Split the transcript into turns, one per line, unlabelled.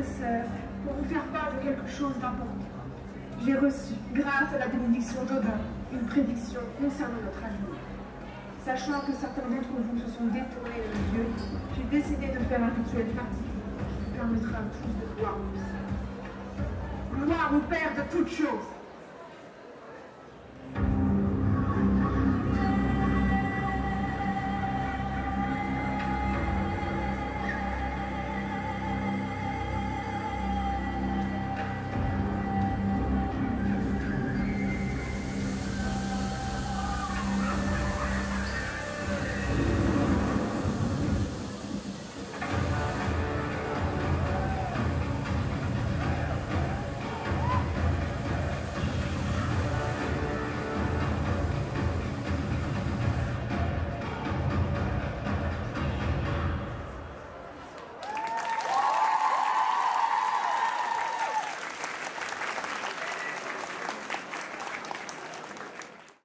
et sœurs, pour vous faire part de quelque chose d'important. J'ai reçu, grâce à la bénédiction d'Odin, une prédiction concernant notre avenir. Sachant que certains d'entre vous se sont détournés de Dieu, j'ai décidé de faire un rituel particulier qui permettra à tous de voir mon visage. Gloire au Père de toutes choses.